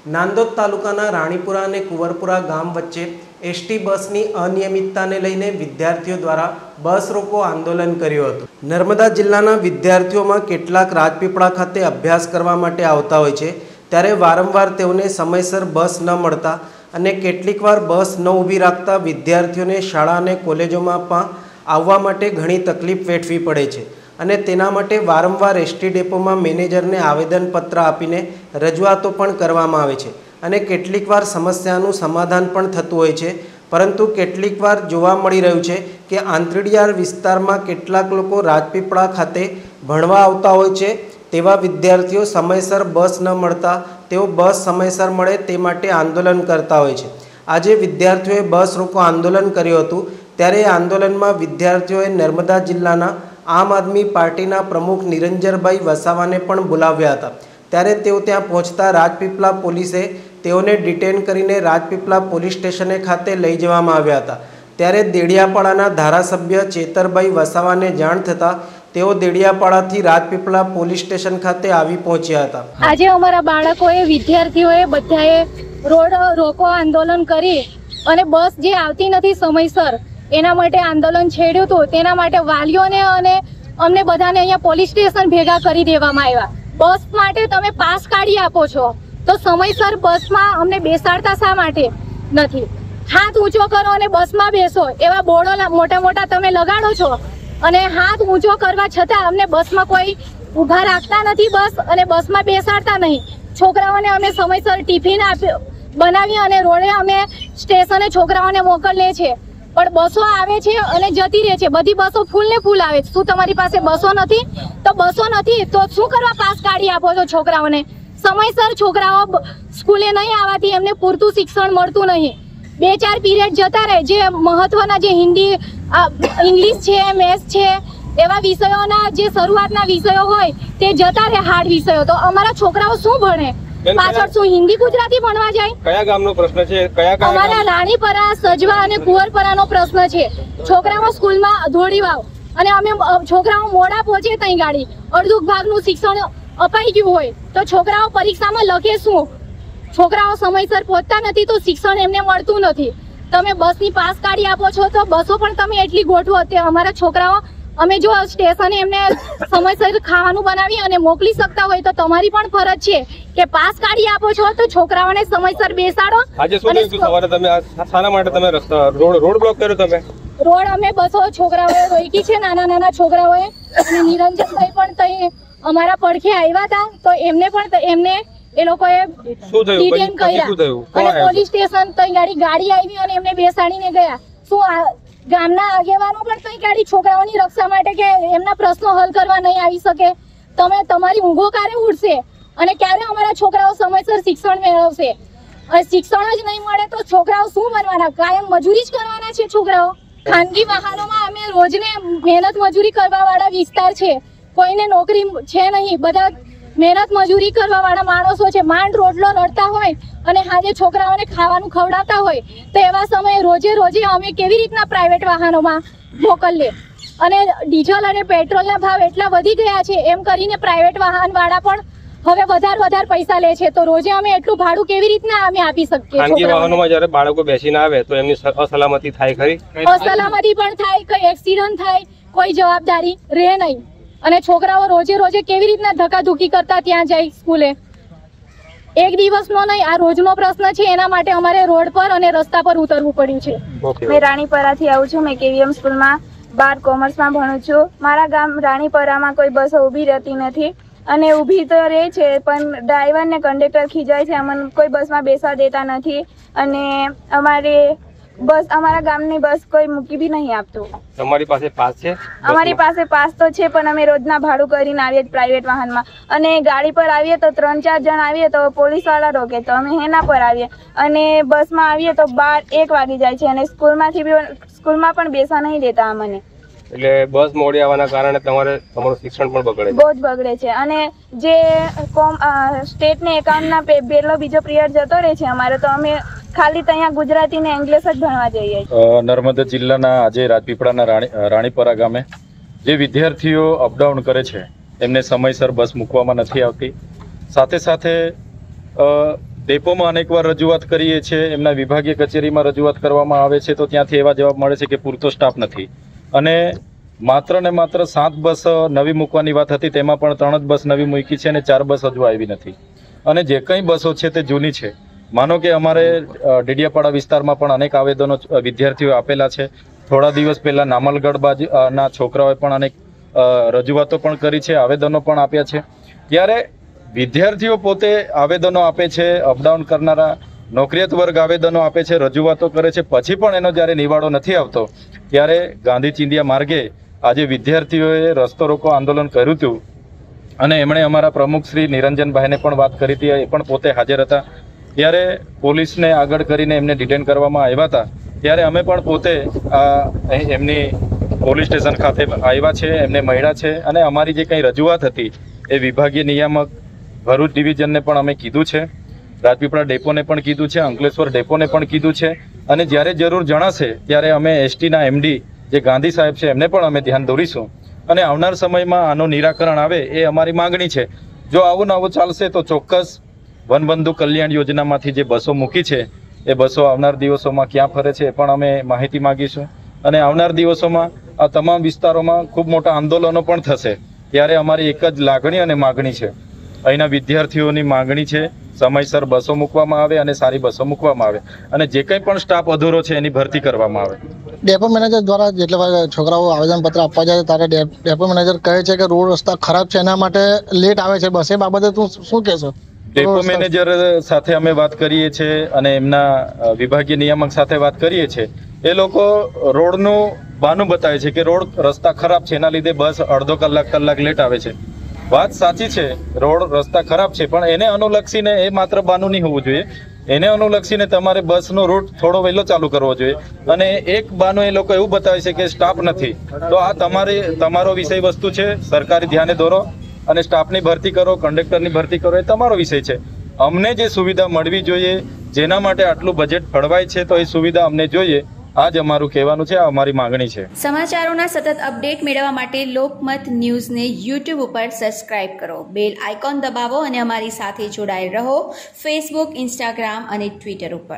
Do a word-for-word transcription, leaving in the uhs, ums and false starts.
નાંદોદ તાલુકાના રાણીપુરા અને કુંવરપુરા ગામ વચ્ચે એસટી બસની અનિયમિતતાને લઈને વિદ્યાર્થીઓ દ્વારા બસ રોકો આંદોલન કર્યું હતું। નર્મદા જિલ્લાના વિદ્યાર્થીઓમાં કેટલાક રાજપીપળા ખાતે અભ્યાસ કરવા માટે આવતા હોય છે, ત્યારે વારંવાર તેઓને સમયસર બસ ન મળતા અને કેટલીકવાર બસ ન ઊભી રાખતા વિદ્યાર્થીઓને શાળા અને કોલેજોમાં પણ આવવા માટે ઘણી તકલીફ વેઠવી પડે છે અને તેના માટે વારંવાર એસટી ડેપોમાં મેનેજરને આવેદનપત્ર આપીને રજૂઆતો પણ કરવામાં આવે છે અને કેટલીકવાર સમસ્યાનું સમાધાન પણ થતું હોય છે, પરંતુ કેટલીકવાર જોવા મળી રહ્યું છે કે આંતરડિયાળ વિસ્તારમાં કેટલાક લોકો રાજપીપળા ખાતે ભણવા આવતા હોય છે, તેવા વિદ્યાર્થીઓ સમયસર બસ ન મળતા તેઓ બસ સમયસર મળે તે માટે આંદોલન કરતા હોય છે। આજે વિદ્યાર્થીઓએ બસ રોકો આંદોલન કર્યું હતું, ત્યારે આંદોલનમાં વિદ્યાર્થીઓએ નર્મદા જિલ્લાના આમ આદમી પાર્ટીના પ્રમુખ નિરંજનભાઈ વસાવાને પણ બોલાવ્યા હતા। ત્યારે તેઓ ત્યાં પહોંચતા રાજપીપળા પોલીસે તેઓને ડિટેન કરીને રાજપીપળા પોલીસ સ્ટેશને ખાતે લઈ જવામાં આવ્યા હતા। ત્યારે દેડિયાપાડાના ધારાસભ્ય ચેતરભાઈ વસાવાને જાણ થતાં તેઓ દેડિયાપાડાથી રાજપીપળા પોલીસ સ્ટેશન ખાતે આવી પહોંચ્યા હતા। આજે અમારા બાળકોએ વિદ્યાર્થીઓએ બધાએ રોડ રોકો આંદોલન કરી અને બસ જે આવતી નથી સમયસર એના માટે આંદોલન છેડ્યું હતું। તેના માટે વાલીઓને અને અમને બધાને અહીંયા પોલીસ સ્ટેશન ભેગા કરી દેવામાં આવ્યા। બસ માટે તમે પાસ કાઢી આપો છો તો સમયસર બસમાં અમને બેસાડતા શા માટે નથી? હાથ ઊંચો કરો અને બસમાં બેસો એવા બોર્ડો મોટા મોટા તમે લગાડો છો અને હાથ ઊંચો કરવા છતાં અમને બસમાં કોઈ ઊભા રાખતા નથી બસ અને બસમાં બેસાડતા નહીં। છોકરાઓને અમે સમયસર ટિફિન આપ્યો બનાવી અને રોડે અમે સ્ટેશને છોકરાઓને મોકલીએ છીએ, પણ બસો આવે છે અને જતી રહે છે। બધી બસો ફૂલ ને ફૂલ આવે છે। શું તમારી પાસે બસો નથી? તો બસો નથી તો શું કરવા પાસ કાઢી આપો છો છોકરાઓને? સમયસર છોકરાઓ સ્કૂલે નહીં આવવાથી એમને પૂરતું શિક્ષણ મળતું નહીં। બે ચાર પીરિયડ જતા રહે, જે મહત્વના જે હિન્દી ઇંગ્લિશ છે મેથ્સ છે એવા વિષયોના જે શરૂઆતના વિષયો હોય તે જતા રહે, હાર્ડ વિષયો। તો અમારા છોકરાઓ શું ભણે? પાછળ શું હિન્દી ગુજરાતી ભણવા જાય? કયા ગામનો પ્રશ્ન છે? કયા ગામ? અમારા રાણીપરા, સજવા અને કુંવરપરાનો પ્રશ્ન છે। છોકરાઓ સ્કૂલમાં દોડી વાવ અને અમે છોકરાઓ મોડા પહોંચે ત્યાં ગાડી અડધું ભાગનું શિક્ષણ અપાઈ ગયું હોય તો છોકરાઓ પરીક્ષામાં લખે શું? છોકરાઓ સમયસર પહોંચતા નથી તો શિક્ષણ એમને મળતું નથી। તમે બસની પાસ કાઢી આપો છો તો બસો પણ તમે એટલી ગોઠવો તે અમારા છોકરાઓ અમે જો સ્ટેશને એમને સમયસર ખાવાનું બનાવી અને મોકલી શકતા હોય તો તમારી પણ ફરજ છે કે પાસ કાઢી આપો છો તો છોકરાઓને સમયસર બેસાડો। આજે શું થયું સવારે તમે શાના માટે તમે રસ્તા રોડ રોડ બ્લોક કર્યો? તમે રોડ અમે બસો છોકરાઓએ રોકી છે, નાના નાના છોકરાઓએ, અને નિરંજનભાઈ પણ તઈ અમારા પડખે આવ્યા હતા તો એમને પણ એમને એ લોકોએ ડિટેન કર્યા અને પોલીસ સ્ટેશન તઈ ગાડી ગાડી આવી અને એમને બેસાડીને ગયા। શું ગામના આગેવાનો પણ તઈ ગાડી છોકરાઓની રક્ષા માટે કે એમના પ્રશ્નો હલ કરવા નહીં આવી શકે? તમે તમારી ઊંઘો ક્યારે ઉડશે અને ક્યારે અમારા છોકરાઓ સમયસર શિક્ષણ મેળવશે? અને શિક્ષણ જ નહીં મળે તો છોકરાઓ શું બનવાના? કાયમ મજૂરી જ કરવાના છે છોકરાઓ? ખાનગી વાહનોમાં અમે રોજને મહેનત મજૂરી કરવા વાળા વિસ્તાર છે, કોઈને નોકરી છે નહીં, બધા મહેનત મજૂરી કરવા વાળા માણસો છે। માંડ રોટલો લડતા હોય અને આજે છોકરાઓને ખાવાનું ખવડાવતા હોય તો એવા સમયે રોજે રોજે અમે કેવી રીતના પ્રાઇવેટ વાહનોમાં મોકલીએ? અને ડીઝલ અને પેટ્રોલના ભાવ એટલા વધી ગયા છે એમ કરીને પ્રાઇવેટ વાહન વાળા પણ હવે વધારે વધારે પૈસા લે છે, તો રોજે અમે એટલું ભાડું કેવી રીતના અમે આપી શકીએ? ખાનગી વાહનોમાં જ્યારે બાળકો બેસીને આવે તો એમની અસલામતી થાય ખરી? અસલામતી પણ થાય, કઈ એક્સિડન્ટ થાય, કોઈ જવાબદારી રહે નહીં અને છોકરાઓ રોજે રોજે કેવી રીતના ધક્કાધુક્કી કરતા ત્યાં જાય સ્કૂલે? એક દિવસનો નહીં, આ રોજનો પ્રશ્ન છે। એના માટે અમારે રોડ પર અને રસ્તા પર ઉતરવું પડ્યું છે। મેં રાણીપરાથી આવું છું। મેં કેવીએમ સ્કૂલમાં બાર કોમર્સમાં ભણું છું। મારા ગામ રાણીપરામાં કોઈ બસો ઊભી રહેતી નથી અને ઊભી તો રહે છે પણ ડ્રાઈવર ને કંડક્ટર ખીજાય છે, અમને કોઈ બસમાં બેસવા દેતા નથી અને અમારે બસ અમારા ગામની બસ કોઈ મૂકી બી નહીં આપતું। તમારી પાસે પાસ છે? અમારી પાસે પાસ તો છે પણ અમે રોજના ભાડું કરીને આવીએ પ્રાઇવેટ વાહનમાં અને ગાડી પર આવીએ તો ત્રણ ચાર જણ આવીએ તો પોલીસ વાળા રોકે તો અમે હેના પર આવીએ અને બસમાં આવીએ તો બાર એક વાગી જાય છે અને સ્કૂલમાંથી બી સ્કૂલમાં પણ બેસવા નહીં દેતા અમને। એટલે બસ મોડી આવવાના કારણે તમારે તમારું શિક્ષણ પણ બગડે? બહુ જ બગડે છે અને જે કોમ સ્ટેટ ને એકાઉન્ટ ના પહેલો બીજો પિરિયડ જતો રહે છે અમારે તો અમે ખાલી ત્યાં ગુજરાતી ને ઇંગ્લિશ જ ભણવા જઈએ। નર્મદા જિલ્લાના આજે રાજપીપળાના રાણીપરા ગામે જે વિદ્યાર્થીઓ અપડાઉન કરે છે એમને સમયસર બસ મૂકવામાં નથી આવતી, સાથે સાથે ડેપોમાં અનેકવાર રજૂઆત કરીએ છીએ, એમના વિભાગીય કચેરીમાં રજૂઆત કરવામાં આવે છે તો ત્યાંથી એવા જવાબ મળે છે કે પૂરતો સ્ટાફ નથી. અને માત્ર ને માત્ર સાત બસ નવી મૂકવાની વાત હતી, તેમાં પણ ત્રણ જ બસ નવી મૂકી છે અને ચાર બસ હજુ આવી નથી. અને જે કંઈ બસો છે તે જૂની છે. માનો કે અમારે ડેડિયાપાડા વિસ્તારમાં પણ અનેક આવેદનો વિદ્યાર્થીઓ આપેલા છે. થોડા દિવસ પહેલા નામલગઢ બાજુના છોકરાઓએ પણ અનેક રજૂઆતો પણ કરી છે, આવેદનો પણ આપ્યા છે. ત્યારે વિદ્યાર્થીઓ પોતે આવેદનો આપે છે, અપડાઉન કરનારા નોકરિયાત વર્ગ આવેદનો આપે છે, રજૂઆતો કરે છે, પછી પણ એનો જ્યારે નિવાડો નથી આવતો ત્યારે ગાંધી ચિંધ્યા માર્ગે આજે વિદ્યાર્થીઓએ રસ્તો રોકો આંદોલન કર્યું હતું. અને એમણે અમારા પ્રમુખ શ્રી નિરંજનભાઈને પણ વાત કરી હતી, એ પણ પોતે હાજર હતા. ત્યારે પોલીસને આગળ કરીને એમને ડિટેન કરવામાં આવ્યા હતા. ત્યારે અમે પણ પોતે એમની પોલીસ સ્ટેશન ખાતે આવ્યા છે, એમને મળ્યા છે અને અમારી જે કંઈ રજૂઆત હતી એ વિભાગીય નિયામક ભરૂચ ડિવિઝનને પણ અમે કીધું છે, રાજપીપળા ડેપોને પણ કીધું છે, અંકલેશ્વર ડેપોને પણ કીધું છે. અને જ્યારે જરૂર જણાશે ત્યારે અમે એસટીના એમડી જે ગાંધી સાહેબ છે એમને પણ અમે ધ્યાન દોરીશું. અને આવનાર સમયમાં આનું નિરાકરણ આવે એ અમારી માંગણી છે. જો આવું ને આવું ચાલશે તો ચોક્કસ વનબંધુ કલ્યાણ યોજનામાંથી જે બસો મૂકી છે એ બસો આવનાર દિવસોમાં ક્યાં ફરે છે એ પણ અમે માહિતી માગીશું. અને આવનાર દિવસોમાં આ તમામ વિસ્તારોમાં ખૂબ મોટા આંદોલનો પણ થશે. ત્યારે અમારી એક જ લાગણી અને માગણી છે, અહીંના વિદ્યાર્થીઓની માગણી છે સમયસર બસો મૂકવામાં આવે અને સારી બસો મૂકવામાં આવે અને જે કંઈ પણ સ્ટાફ અધૂરો છે એની ભરતી કરવામાં આવે. ડેપો મેનેજર દ્વારા જેટલા છોકરાઓ આવેદનપત્ર આપવા જાય ત્યારે ડેપો મેનેજર કહે છે કે રોડ રસ્તા ખરાબ છે, એના માટે લેટ આવે છે બસ. એ બાબતે તું શું કહેશો? ડેપો મેનેજર સાથે અમે વાત કરીએ છીએ અને એમના વિભાગીય નિયામક સાથે વાત કરીએ છીએ. એ લોકો રોડનું બહાનું બતાવે છે કે રોડ રસ્તા ખરાબ છે, એના લીધે બસ અડધો કલાક કલાક લેટ આવે છે. વાત સાચી છે, રોડ રસ્તા ખરાબ છે, પણ એને અનુલક્ષીને એ માત્ર બહાનું નહીં હોવું જોઈએ. એને અનુલક્ષીને તમારે બસનો રૂટ થોડો વહેલો ચાલુ કરવો જોઈએ. અને એક બહાનું એ લોકો એવું બતાવે છે કે સ્ટાફ નથી. તો આ તમારી તમારો વિષય વસ્તુ છે, સરકારી ધ્યાને દોરો અને સ્ટાફની ભરતી કરો, કંડક્ટરની ભરતી કરો, એ તમારો વિષય છે. અમને જે સુવિધા મળવી જોઈએ, જેના માટે આટલું બજેટ ફળવાય છે, તો એ સુવિધા અમને જોઈએ. આ જ અમારું કહેવાનું છે, આ અમારી માંગણી છે. સમાચારોના સતત અપડેટ મેળવવા માટે લોકમત ન્યૂઝને યુટ્યુબ ઉપર સબસ્ક્રાઇબ કરો, બેલ આઇકોન દબાવો અને અમારી સાથે જોડાયેલ રહો ફેસબુક, ઇન્સ્ટાગ્રામ અને ટ્વિટર ઉપર.